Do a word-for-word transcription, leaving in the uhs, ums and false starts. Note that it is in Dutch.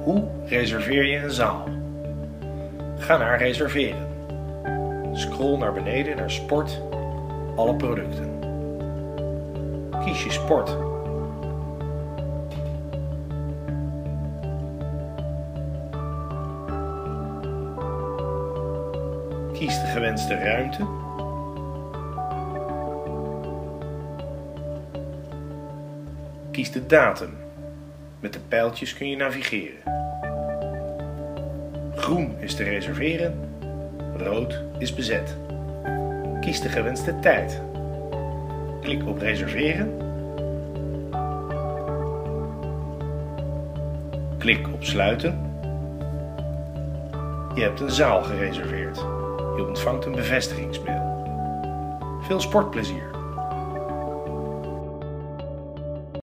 Hoe reserveer je een zaal? Ga naar reserveren. Scroll naar beneden naar sport, alle producten. Kies je sport. Kies de gewenste ruimte. Kies de datum. Met de pijltjes kun je navigeren. Groen is te reserveren, rood is bezet. Kies de gewenste tijd. Klik op reserveren. Klik op sluiten. Je hebt een zaal gereserveerd. Je ontvangt een bevestigingsmail. Veel sportplezier!